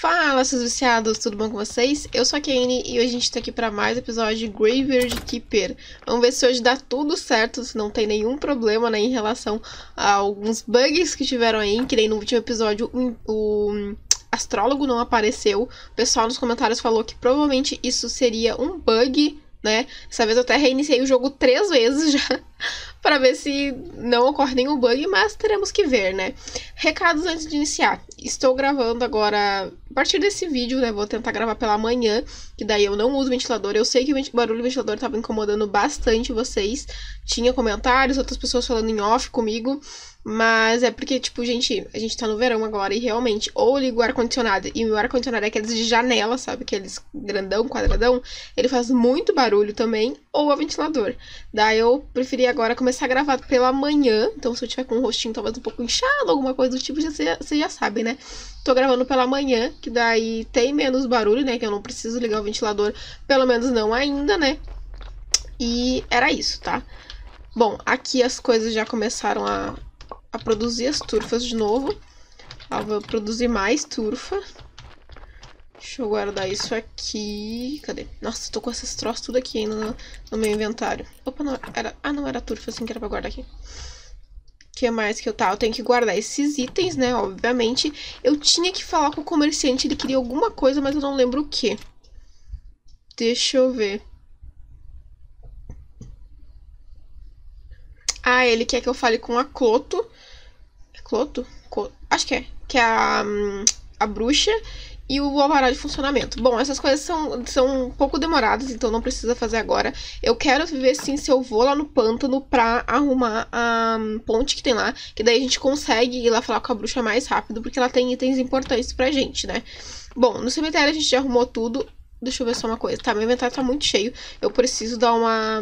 Fala, seus viciados, tudo bom com vocês? Eu sou a Kane e hoje a gente tá aqui pra mais episódio de Graveyard Keeper. Vamos ver se hoje dá tudo certo, se não tem nenhum problema, né, em relação a alguns bugs que tiveram aí, que nem no último episódio o astrólogo não apareceu. O pessoal nos comentários falou que provavelmente isso seria um bug, né? Dessa vez eu até reiniciei o jogo 3 vezes já para ver se não ocorre nenhum bug, mas teremos que ver, né? Recados antes de iniciar. Estou gravando agora, a partir desse vídeo, né? Vou tentar gravar pela manhã, que daí eu não uso ventilador. Eu sei que o barulho do ventilador estava incomodando bastante vocês. Tinha comentários, outras pessoas falando em off comigo. Mas é porque, tipo, gente, a gente tá no verão agora e realmente, ou eu ligo o ar-condicionado, e o ar-condicionado é aqueles de janela, sabe? Aqueles grandão, quadradão, ele faz muito barulho também, ou o ventilador. Daí eu preferi agora começar a gravar pela manhã, então se eu tiver com o rostinho talvez um pouco inchado, alguma coisa do tipo, vocês já sabem, né? Tô gravando pela manhã, que daí tem menos barulho, né? Que eu não preciso ligar o ventilador, pelo menos não ainda, né? E era isso, tá? Bom, aqui as coisas já começaram a produzir as turfas de novo. Vou produzir mais turfa. Deixa eu guardar isso aqui. Cadê? Nossa, tô com esses troços tudo aqui ainda no meu inventário. Opa, não era... Ah, não era turfa assim que era pra guardar aqui. O que mais que eu tenho que guardar esses itens, né? Obviamente. Eu tinha que falar com o comerciante. Ele queria alguma coisa, mas eu não lembro o que. Deixa eu ver. Ah, ele quer que eu fale com a Cloto. Cloto? Acho que é. Que é a bruxa e o alvará de funcionamento. Bom, essas coisas são um pouco demoradas, então não precisa fazer agora. Eu quero ver, sim, se eu vou lá no pântano pra arrumar a ponte que tem lá. Que daí a gente consegue ir lá falar com a bruxa mais rápido, porque ela tem itens importantes pra gente, né? Bom, no cemitério a gente já arrumou tudo. Deixa eu ver só uma coisa. Tá, meu inventário tá muito cheio. Eu preciso dar uma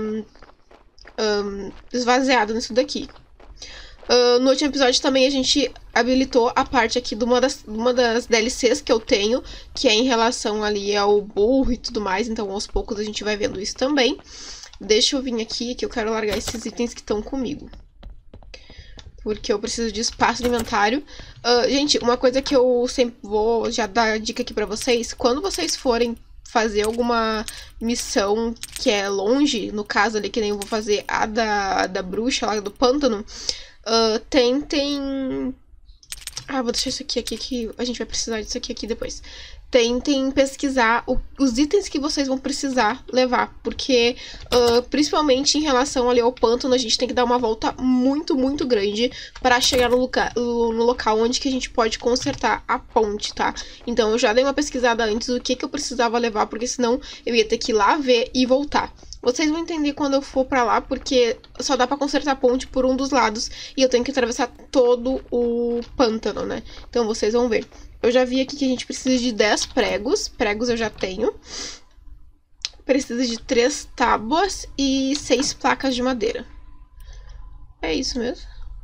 esvaziada nisso daqui. No último episódio também a gente habilitou a parte aqui de uma das DLCs que eu tenho, que é em relação ali ao burro e tudo mais, então aos poucos a gente vai vendo isso também. Deixa eu vir aqui, que eu quero largar esses itens que estão comigo, porque eu preciso de espaço no inventário. Gente, uma coisa que eu sempre vou já dar dica aqui pra vocês, quando vocês forem fazer alguma missão que é longe, no caso ali que nem eu vou fazer a da bruxa lá do pântano, tentem... vou deixar isso aqui que a gente vai precisar disso aqui depois. Tentem pesquisar os itens que vocês vão precisar levar, porque principalmente em relação ali ao pântano, a gente tem que dar uma volta muito, muito grande para chegar no local onde que a gente pode consertar a ponte, tá? Então eu já dei uma pesquisada antes do que eu precisava levar, porque senão eu ia ter que ir lá ver e voltar. Vocês vão entender quando eu for pra lá, porque só dá pra consertar a ponte por um dos lados e eu tenho que atravessar todo o pântano, né? Então vocês vão ver. Eu já vi aqui que a gente precisa de 10 pregos. Pregos eu já tenho. Precisa de 3 tábuas e 6 placas de madeira. É isso mesmo?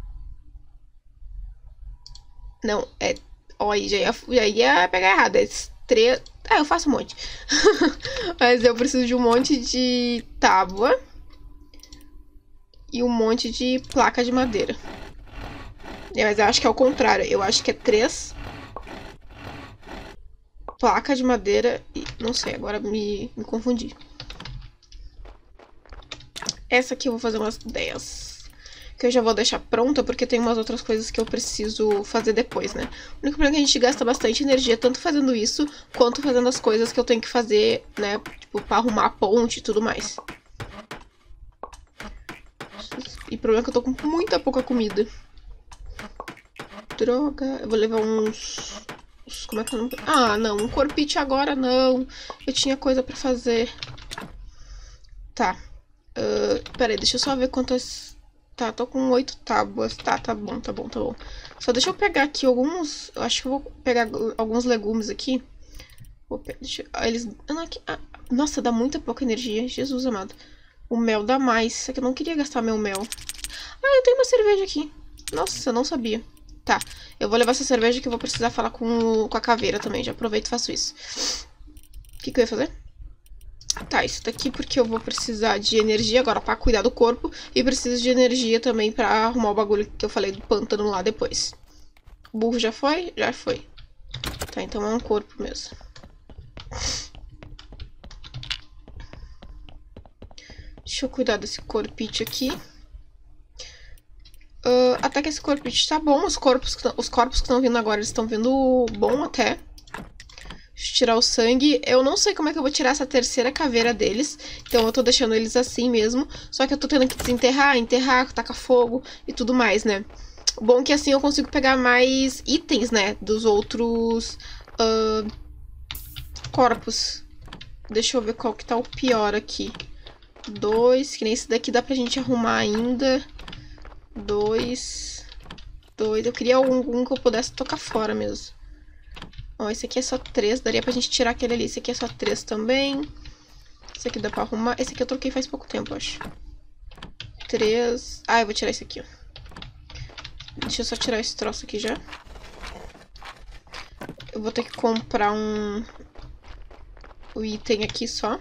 Não, é... Olha, já ia pegar errado. É 3... eu faço um monte. Mas eu preciso de um monte de tábua e um monte de placa de madeira. Mas eu acho que é o contrário. Eu acho que é 3 placas de madeira e... Não sei, agora me confundi. Essa aqui eu vou fazer umas 10. Que eu já vou deixar pronta, porque tem umas outras coisas que eu preciso fazer depois, né? O único problema é que a gente gasta bastante energia, tanto fazendo isso, quanto fazendo as coisas que eu tenho que fazer, né? Tipo, pra arrumar a ponte e tudo mais. E o problema é que eu tô com muita pouca comida. Droga, eu vou levar uns... Como é que eu não... Ah, não, um corpite agora não. Eu tinha coisa pra fazer. Tá. Peraí, deixa eu só ver quantas... Tá, tô com 8 tábuas. Tá bom. Só deixa eu pegar aqui alguns... Eu acho que eu vou pegar alguns legumes aqui. Eles... nossa, dá muita pouca energia. Jesus amado. O mel dá mais. Só que eu não queria gastar meu mel. Eu tenho uma cerveja aqui. Nossa, eu não sabia. Tá, eu vou levar essa cerveja que eu vou precisar falar com a caveira também. Já aproveito e faço isso. O que eu ia fazer? Tá, isso daqui porque eu vou precisar de energia agora pra cuidar do corpo. E preciso de energia também pra arrumar o bagulho que eu falei do pântano lá depois. O burro já foi? Já foi. Tá, então é um corpo mesmo. Deixa eu cuidar desse corpite aqui. Até que esse corpite tá bom. Os corpos que estão vindo agora, eles estão vindo bom até. Deixa eu tirar o sangue. Eu não sei como é que eu vou tirar essa terceira caveira deles. Então eu tô deixando eles assim mesmo. Só que eu tô tendo que desenterrar, enterrar, tacar fogo e tudo mais, né? O bom é que assim eu consigo pegar mais itens, né? Dos outros corpos. Deixa eu ver qual que tá o pior aqui. 2, que nem esse daqui dá pra gente arrumar ainda. 2. Eu queria algum que eu pudesse tocar fora mesmo. Ó, esse aqui é só 3, daria pra gente tirar aquele ali. Esse aqui é só 3 também. Esse aqui dá pra arrumar. Esse aqui eu troquei faz pouco tempo, eu acho. 3. Ah, eu vou tirar esse aqui, ó. Deixa eu só tirar esse troço aqui já. Eu vou ter que comprar o item aqui só.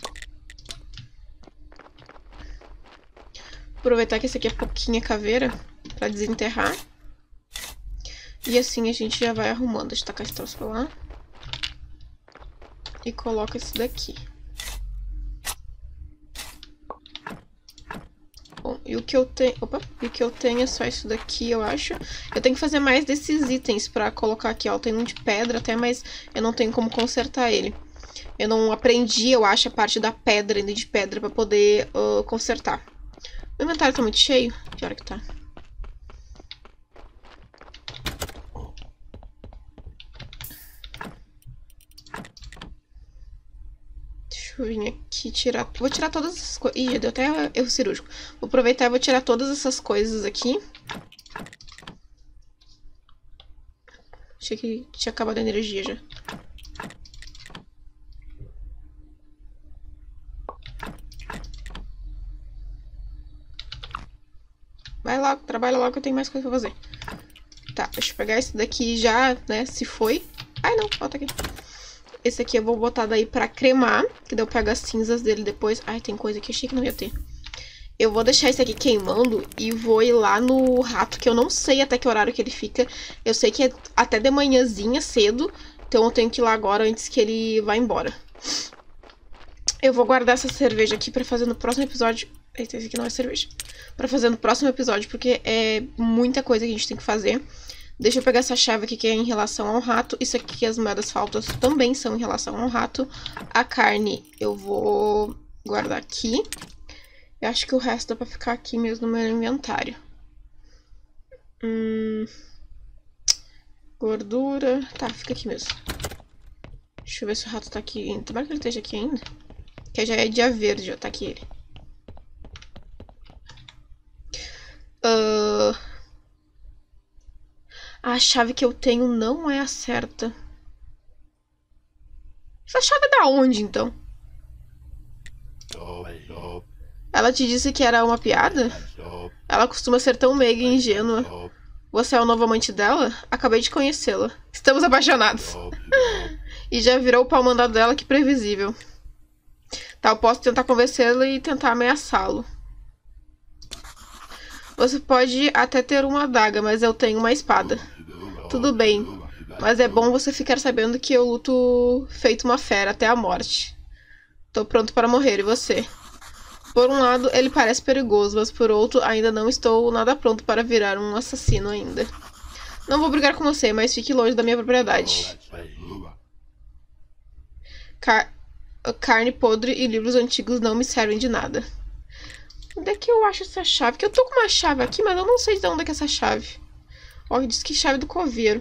Aproveitar que esse aqui é pouquinha caveira pra desenterrar. E assim a gente já vai arrumando. Deixa eu tacar esse troço pra lá. E coloca esse daqui. Bom, e o que eu tenho... Opa! E o que eu tenho é só isso daqui, eu acho. Eu tenho que fazer mais desses itens pra colocar aqui, ó. Tem um de pedra até, mas eu não tenho como consertar ele. Eu não aprendi, eu acho, a parte da pedra ainda de pedra pra poder consertar. O inventário tá muito cheio? Que hora que tá? Deixa eu vir aqui tirar... Vou tirar todas essas coisas... Ih, deu até erro cirúrgico. Vou aproveitar e vou tirar todas essas coisas aqui. Achei que tinha acabado a energia já. Vai logo, trabalha logo que eu tenho mais coisa pra fazer. Tá, deixa eu pegar esse daqui já, né, se foi. Ai, não, falta aqui. Esse aqui eu vou botar daí pra cremar, que daí eu pego as cinzas dele depois. Ai, tem coisa que eu achei que não ia ter. Eu vou deixar esse aqui queimando e vou ir lá no rato, que eu não sei até que horário que ele fica. Eu sei que é até de manhãzinha cedo, então eu tenho que ir lá agora antes que ele vá embora. Eu vou guardar essa cerveja aqui pra fazer no próximo episódio. Eita, esse aqui não é cerveja. Pra fazer no próximo episódio, porque é muita coisa que a gente tem que fazer. Deixa eu pegar essa chave aqui que é em relação ao rato. Isso aqui, as moedas faltas, também são em relação ao rato. A carne eu vou guardar aqui. Eu acho que o resto dá pra ficar aqui mesmo no meu inventário. Gordura... Tá, fica aqui mesmo. Deixa eu ver se o rato tá aqui ainda. Tomara que ele esteja aqui ainda. Que já é dia verde, já tá aqui ele. A chave que eu tenho não é a certa. Essa chave é da onde, então? Ela te disse que era uma piada? Ela costuma ser tão meiga e ingênua. Você é o novo amante dela? Acabei de conhecê-la. Estamos apaixonados. E já virou o pau mandado dela, que previsível. Tá, eu posso tentar convencê-la e tentar ameaçá-lo. Você pode até ter uma adaga, mas eu tenho uma espada. Tudo bem, mas é bom você ficar sabendo que eu luto feito uma fera até a morte. Tô pronto para morrer, e você? Por um lado, ele parece perigoso, mas por outro, ainda não estou nada pronto para virar um assassino ainda. Não vou brigar com você, mas fique longe da minha propriedade. Carne podre e livros antigos não me servem de nada. Onde é que eu acho essa chave? Que eu tô com uma chave aqui, mas eu não sei de onde é que é essa chave. Ó, diz que chave do coveiro.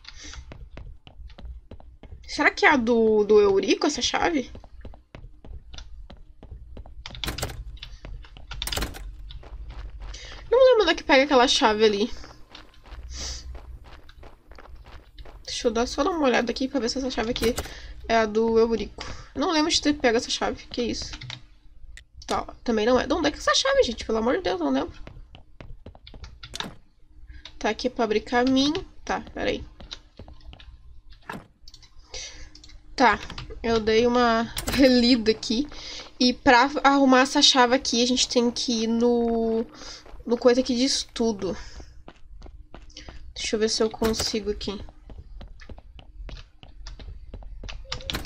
Será que é a do Eurico, essa chave? Não lembro onde é que pega aquela chave ali. Deixa eu dar só uma olhada aqui pra ver se essa chave aqui é a do Eurico. Não lembro de ter pego essa chave. Que isso? Tá, também não é. De onde é que é essa chave, gente? Pelo amor de Deus, não lembro. Tá aqui pra abrir caminho. Tá, peraí. Tá, eu dei uma relida aqui. E pra arrumar essa chave aqui, a gente tem que ir no coisa que diz tudo. Deixa eu ver se eu consigo aqui.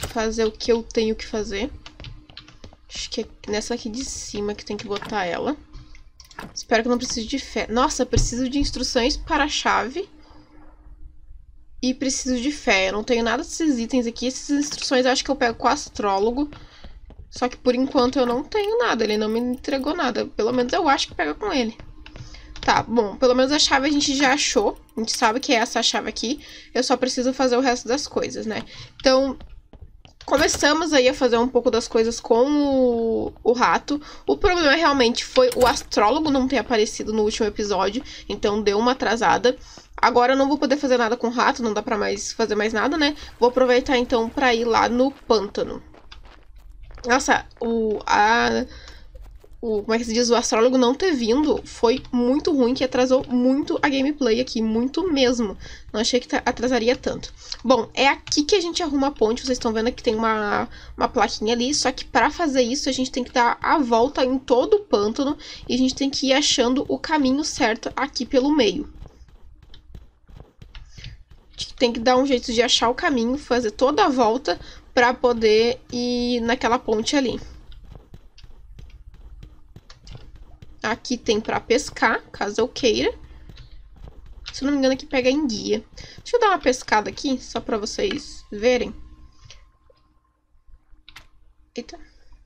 fazer o que eu tenho que fazer. Acho que é nessa aqui de cima que tem que botar ela. Espero que não precise de fé. Nossa, preciso de instruções para a chave. E preciso de fé. Eu não tenho nada desses itens aqui. Essas instruções eu acho que eu pego com o astrólogo. Só que por enquanto eu não tenho nada. Ele não me entregou nada. Pelo menos eu acho que pega com ele. Tá, bom. Pelo menos a chave a gente já achou. A gente sabe que é essa chave aqui. Eu só preciso fazer o resto das coisas, né? Então, começamos aí a fazer um pouco das coisas com o rato. O problema realmente foi o astrólogo não ter aparecido no último episódio. Então deu uma atrasada. Agora eu não vou poder fazer nada com o rato, não dá pra fazer mais nada, né? Vou aproveitar então pra ir lá no pântano. Nossa, como é que se diz? O astrólogo não ter vindo foi muito ruim, que atrasou muito a gameplay aqui, muito mesmo. Não achei que atrasaria tanto. Bom, é aqui que a gente arruma a ponte, vocês estão vendo que tem uma plaquinha ali, só que pra fazer isso a gente tem que dar a volta em todo o pântano e a gente tem que ir achando o caminho certo aqui pelo meio. Tem que dar um jeito de achar o caminho, fazer toda a volta pra poder ir naquela ponte ali. Aqui tem pra pescar, caso eu queira. Se não me engano aqui pega em guia. Deixa eu dar uma pescada aqui, só pra vocês verem. Eita.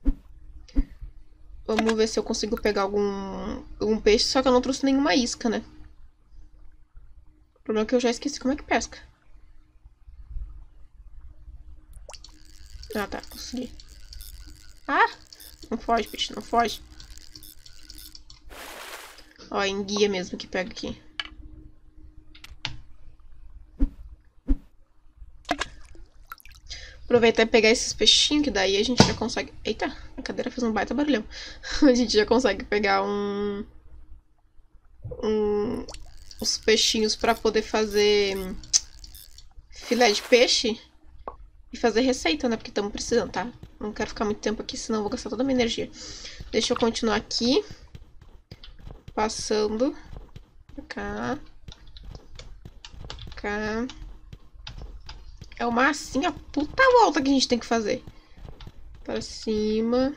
Vamos ver se eu consigo pegar algum peixe, só que eu não trouxe nenhuma isca, né? O problema é que eu já esqueci como é que pesca. Ah, tá. Consegui. Ah! Não foge, peixe. Não foge. Ó, em guia mesmo que pega aqui. Aproveitar e pegar esses peixinhos, que daí a gente já consegue... Eita! A cadeira fez um baita barulhão. A gente já consegue pegar os peixinhos pra poder fazer filé de peixe e fazer receita, né? Porque estamos precisando, tá? Não quero ficar muito tempo aqui, senão eu vou gastar toda a minha energia. Deixa eu continuar aqui. Passando. Pra cá. Cá. É uma assim, a puta volta que a gente tem que fazer. Pra cima.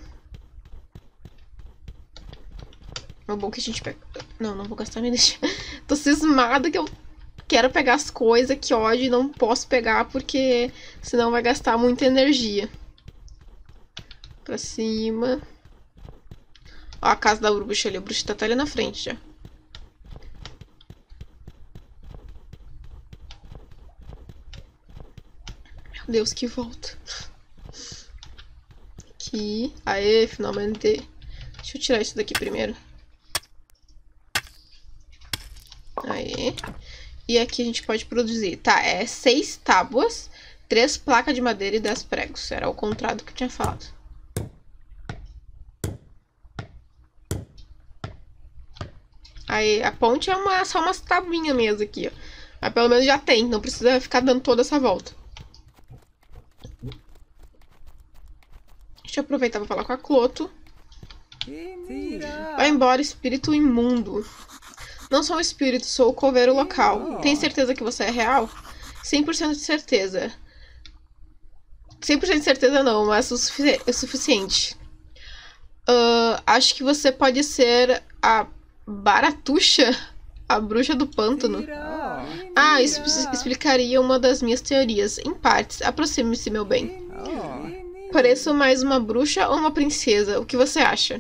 É bom que a gente pega... Não vou gastar minha energia. Tô cismada que eu quero pegar as coisas, que ódio, e não posso pegar porque senão vai gastar muita energia. Pra cima. Ó, a casa da bruxa ali. A bruxa tá até ali na frente já. Meu Deus, que volta. Aqui. Aê, finalmente. Deixa eu tirar isso daqui primeiro. Aí. E aqui a gente pode produzir. Tá, é 6 tábuas, 3 placas de madeira e 10 pregos. Era o contrário do que eu tinha falado. Aí, a ponte é só umas tabuinhas mesmo aqui, ó. Mas pelo menos já tem, não precisa ficar dando toda essa volta. Deixa eu aproveitar pra falar com a Cloto. Vai embora, espírito imundo. Não sou um espírito, sou o coveiro local. Tem certeza que você é real? 100% de certeza. 100% de certeza não, mas o suficiente. Acho que você pode ser a Baratuxa, a bruxa do pântano. Ah, isso explicaria uma das minhas teorias. Em partes, aproxime-se, meu bem. Pareço mais uma bruxa ou uma princesa? O que você acha?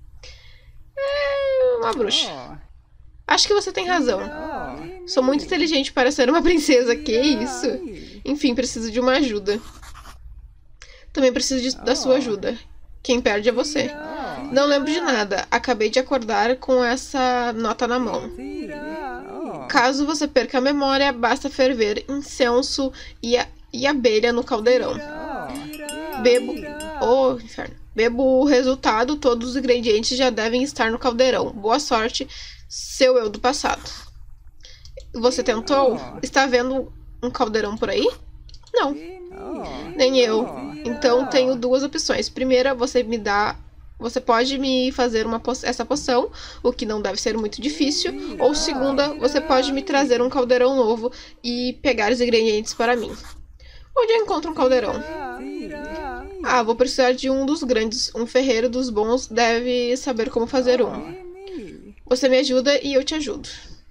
É uma bruxa. Acho que você tem razão. Sou muito inteligente para ser uma princesa, que isso? Enfim, preciso de uma ajuda. Também preciso da sua ajuda. Quem perde é você. Não lembro de nada. Acabei de acordar com essa nota na mão. Caso você perca a memória, basta ferver incenso e abelha no caldeirão. Bebo... Oh, inferno. Bebo o resultado, todos os ingredientes já devem estar no caldeirão. Boa sorte, seu eu do passado. Você tentou? Está vendo um caldeirão por aí? Não. Nem eu. Então tenho duas opções. Primeira, você pode me fazer essa poção, o que não deve ser muito difícil. Ou segunda, você pode me trazer um caldeirão novo e pegar os ingredientes para mim. Onde eu encontro um caldeirão? Ah, vou precisar de um dos grandes. Um ferreiro dos bons deve saber como fazer um. Você me ajuda e eu te ajudo.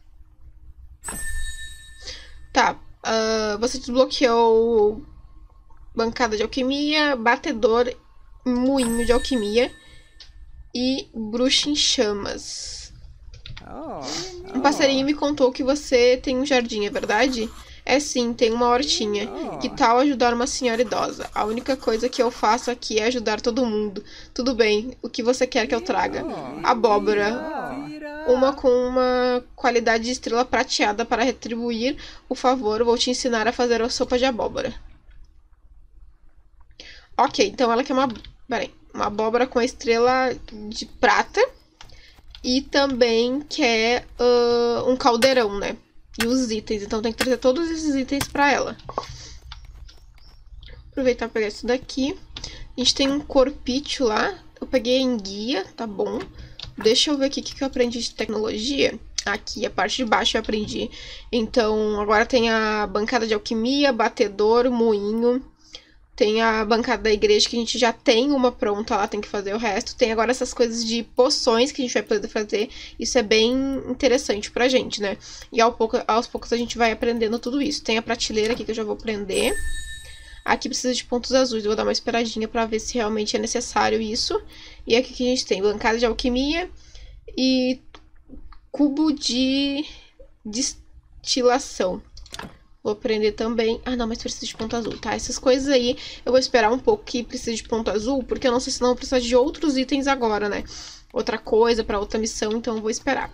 Tá. Você desbloqueou bancada de alquimia, batedor, moinho de alquimia e bruxa em chamas. Um passarinho me contou que você tem um jardim, é verdade? É sim, tem uma hortinha. Que tal ajudar uma senhora idosa? A única coisa que eu faço aqui é ajudar todo mundo. Tudo bem, o que você quer que eu traga? Abóbora. Uma com uma qualidade de estrela prateada para retribuir o favor. Vou te ensinar a fazer a sopa de abóbora. Ok, então ela quer uma abóbora com a estrela de prata. E também quer um caldeirão, né? E os itens. Então tem que trazer todos esses itens pra ela. Vou aproveitar e pegar isso daqui. A gente tem um corpício lá. Eu peguei em guia, tá bom. Deixa eu ver aqui o que eu aprendi de tecnologia. Aqui, a parte de baixo eu aprendi. Então, agora tem a bancada de alquimia, batedor, moinho. Tem a bancada da igreja, que a gente já tem uma pronta lá, tem que fazer o resto. Tem agora essas coisas de poções que a gente vai poder fazer. Isso é bem interessante pra gente, né? E aos poucos a gente vai aprendendo tudo isso. Tem a prateleira aqui que eu já vou prender. Aqui precisa de pontos azuis, eu vou dar uma esperadinha pra ver se realmente é necessário isso. E aqui que a gente tem bancada de alquimia e cubo de destilação. Vou prender também. Ah, não, mas precisa de ponto azul, tá? Essas coisas aí eu vou esperar um pouco que precisa de ponto azul, porque eu não sei se não vou precisar de outros itens agora, né? Outra coisa pra outra missão, então eu vou esperar.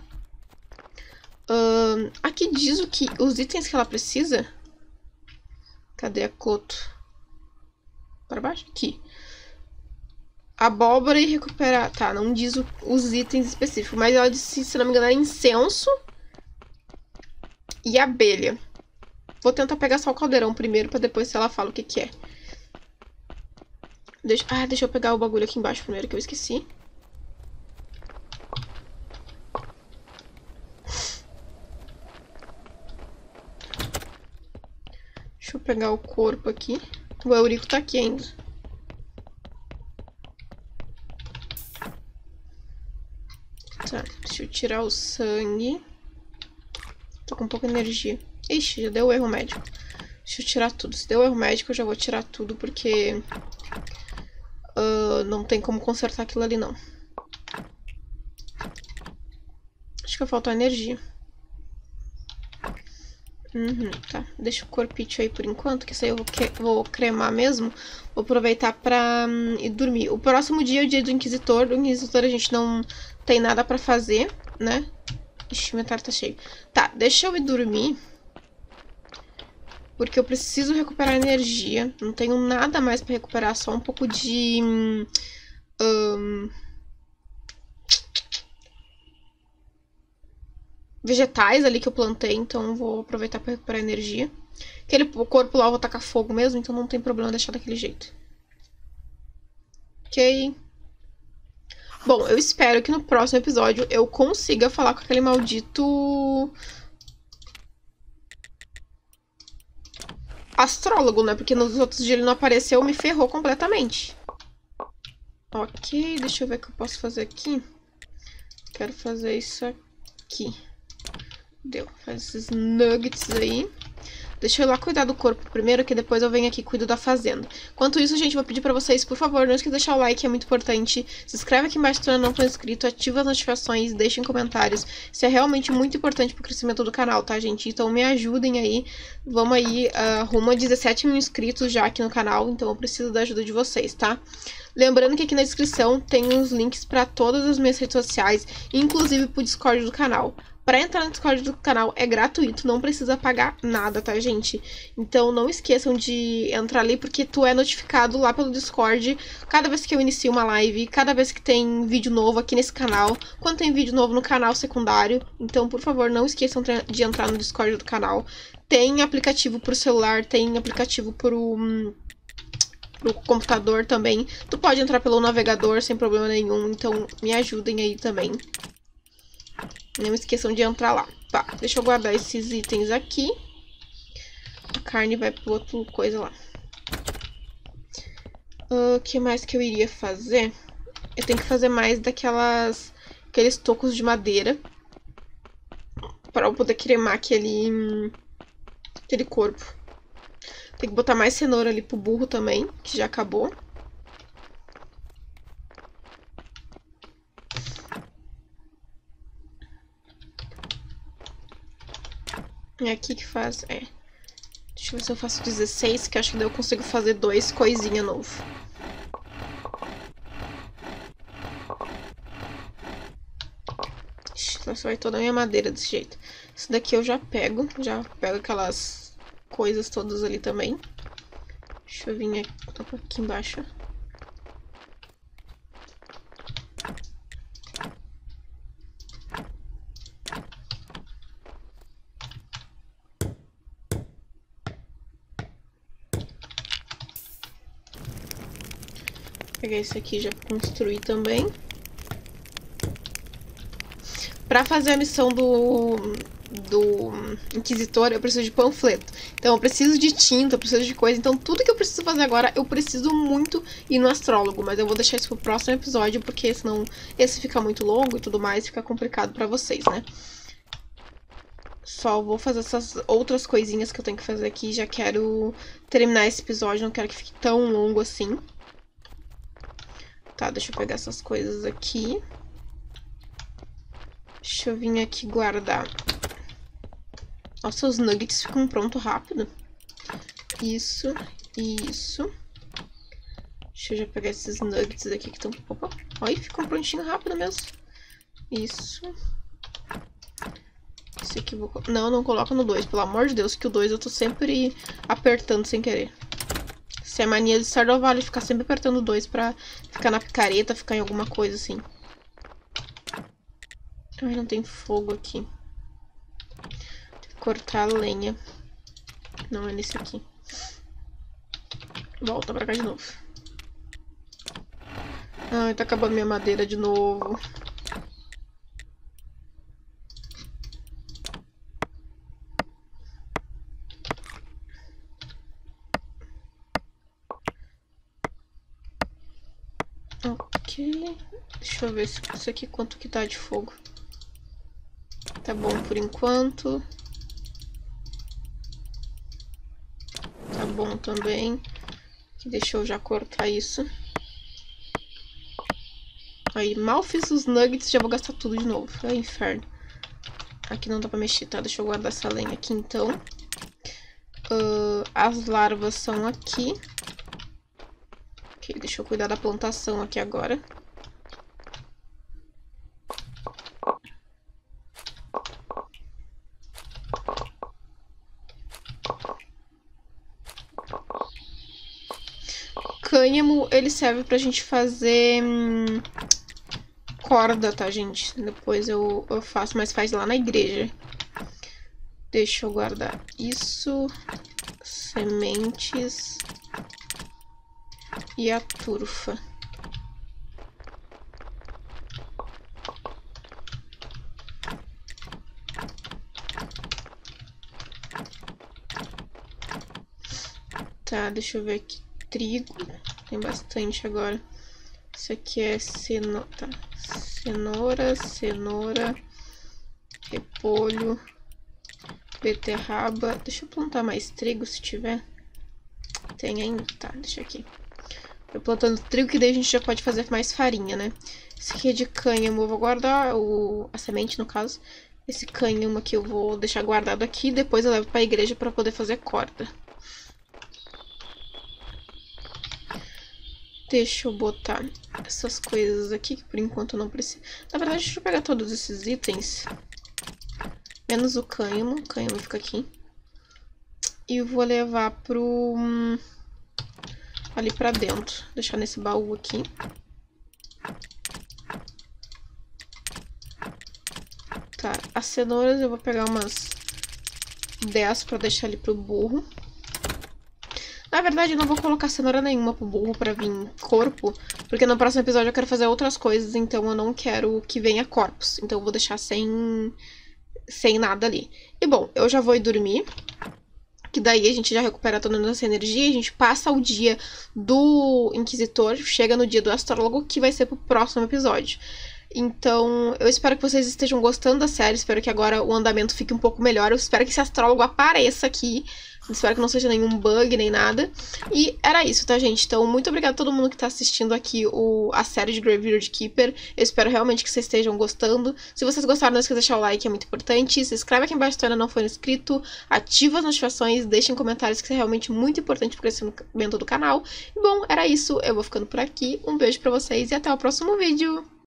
Aqui diz os itens que ela precisa. Cadê a Cloto? Para baixo? Aqui. Abóbora e recuperar. Tá, não diz os itens específicos, mas ela disse, se não me engano, era incenso e abelha. Vou tentar pegar só o caldeirão primeiro, pra depois se ela fala o que que é. Deixa eu pegar o bagulho aqui embaixo primeiro, que eu esqueci. Deixa eu pegar o corpo aqui. O Eurico tá aqui ainda. Tá, deixa eu tirar o sangue. Tô com pouca energia. Ixi, já deu erro médico. Deixa eu tirar tudo. Se deu erro médico, eu já vou tirar tudo, porque não tem como consertar aquilo ali, não. Acho que vai faltar energia. Tá, deixa o corpite aí por enquanto, que isso aí eu vou cremar mesmo. Vou aproveitar pra ir dormir. O próximo dia é o dia do Inquisitor. Do Inquisitor a gente não tem nada pra fazer, né? Ixi, o inventário tá cheio. Tá, deixa eu ir dormir. Porque eu preciso recuperar energia. Não tenho nada mais pra recuperar, só um pouco de... vegetais ali que eu plantei, então vou aproveitar pra recuperar energia. O corpo lá eu vou tacar fogo mesmo, então não tem problema deixar daquele jeito. Ok. Bom, eu espero que no próximo episódio eu consiga falar com aquele maldito... astrólogo, né? Porque nos outros dias ele não apareceu, me ferrou completamente. Ok, deixa eu ver o que eu posso fazer aqui. Quero fazer isso aqui. Deu. Faz esses nuggets aí. Deixa eu ir lá cuidar do corpo primeiro, que depois eu venho aqui e cuido da fazenda. Enquanto isso, gente, vou pedir pra vocês, por favor, não esqueça de deixar o like, é muito importante. Se inscreve aqui embaixo se tu não for inscrito, ativa as notificações, deixem comentários. Isso é realmente muito importante pro crescimento do canal, tá, gente? Então me ajudem aí. Vamos aí rumo a 17 mil inscritos já aqui no canal, então eu preciso da ajuda de vocês, tá? Lembrando que aqui na descrição tem os links pra todas as minhas redes sociais, inclusive pro Discord do canal. Pra entrar no Discord do canal é gratuito, não precisa pagar nada, tá, gente? Então não esqueçam de entrar ali, porque tu é notificado lá pelo Discord cada vez que eu inicio uma live, cada vez que tem vídeo novo aqui nesse canal, quando tem vídeo novo no canal secundário. Então, por favor, não esqueçam de entrar no Discord do canal. Tem aplicativo pro celular, tem aplicativo pro computador também. Tu pode entrar pelo navegador sem problema nenhum, então me ajudem aí também. Não esqueçam de entrar lá. Tá, deixa eu guardar esses itens aqui. A carne vai pro outro coisa lá. O que mais que eu iria fazer? Eu tenho que fazer mais aqueles tocos de madeira para eu poder cremar aquele corpo. Tem que botar mais cenoura ali pro burro também, que já acabou. É aqui que faz... Deixa eu ver se eu faço 16, que acho que daí eu consigo fazer 2 coisinha novo. Ixi, só vai toda a minha madeira desse jeito. Isso daqui eu já pego aquelas coisas todas ali também. Deixa eu vir aqui embaixo. Pegar esse aqui já pra construir também. Pra fazer a missão do Inquisitor, eu preciso de panfleto. Então eu preciso de tinta, eu preciso de coisa. Então tudo que eu preciso fazer agora, eu preciso muito ir no astrólogo. Mas eu vou deixar isso pro próximo episódio, porque senão esse fica muito longo e tudo mais, fica complicado pra vocês, né? Só vou fazer essas outras coisinhas que eu tenho que fazer aqui. Já quero terminar esse episódio, não quero que fique tão longo assim. Tá, deixa eu pegar essas coisas aqui. Deixa eu vir aqui guardar. Nossa, os nuggets ficam pronto rápido. Isso, isso. Deixa eu já pegar esses nuggets aqui que estão... Opa, olha, ficam prontinho rápido mesmo. Isso. Esse aqui eu vou... Não coloca no 2, pelo amor de Deus, que o 2 eu tô sempre apertando sem querer. Isso é mania de Stardew Valley, ficar sempre apertando o 2 pra ficar na picareta, ficar em alguma coisa assim. Ai, não tem fogo aqui. Tem que cortar a lenha. Não, é nesse aqui. Volta pra cá de novo. Ai, tá acabando minha madeira de novo. Ok. Deixa eu ver se isso aqui quanto que tá de fogo. Tá bom por enquanto. Tá bom também. Deixa eu já cortar isso. Aí, mal fiz os nuggets, já vou gastar tudo de novo. É inferno. Aqui não dá pra mexer, tá? Deixa eu guardar essa lenha aqui, então. As larvas são aqui. Ok, deixa eu cuidar da plantação aqui agora. Cânhamo, ele serve pra gente fazer corda, tá, gente? Depois eu faço, mas faz lá na igreja. Deixa eu guardar isso. Sementes. E a turfa. Tá, deixa eu ver aqui. Trigo. Tem bastante agora. Isso aqui é cenoura. Tá. Cenoura. Repolho. Beterraba. Deixa eu plantar mais trigo se tiver. Tem ainda? Tá, deixa aqui. Eu plantando trigo, que daí a gente já pode fazer mais farinha, né? Esse aqui é de cânhamo. Eu vou guardar a semente, no caso. Esse cânhamo aqui eu vou deixar guardado aqui. Depois eu levo pra igreja pra poder fazer corda. Deixa eu botar essas coisas aqui, que por enquanto eu não preciso. Na verdade, deixa eu pegar todos esses itens. Menos o cânhamo. O cânhamo fica aqui. E eu vou levar pro... ali pra dentro. Deixar nesse baú aqui. Tá, as cenouras eu vou pegar umas 10 pra deixar ali pro burro. Na verdade, eu não vou colocar cenoura nenhuma pro burro pra vir corpo, porque no próximo episódio eu quero fazer outras coisas, então eu não quero que venha corpos. Então eu vou deixar sem nada ali. E bom, eu já vou ir dormir, que daí a gente já recupera toda a nossa energia, a gente passa o dia do Inquisitor, chega no dia do Astrólogo, que vai ser pro próximo episódio. Então, eu espero que vocês estejam gostando da série, espero que agora o andamento fique um pouco melhor, eu espero que esse astrólogo apareça aqui, espero que não seja nenhum bug nem nada. E era isso, tá, gente? Então, muito obrigada a todo mundo que tá assistindo aqui a série de Graveyard Keeper. Eu espero realmente que vocês estejam gostando. Se vocês gostaram, não esqueça de deixar o like, é muito importante. Se inscreve aqui embaixo se ainda não for inscrito. Ativa as notificações, deixem comentários, que isso é realmente muito importante pro crescimento do canal. E bom, era isso. Eu vou ficando por aqui. Um beijo pra vocês e até o próximo vídeo.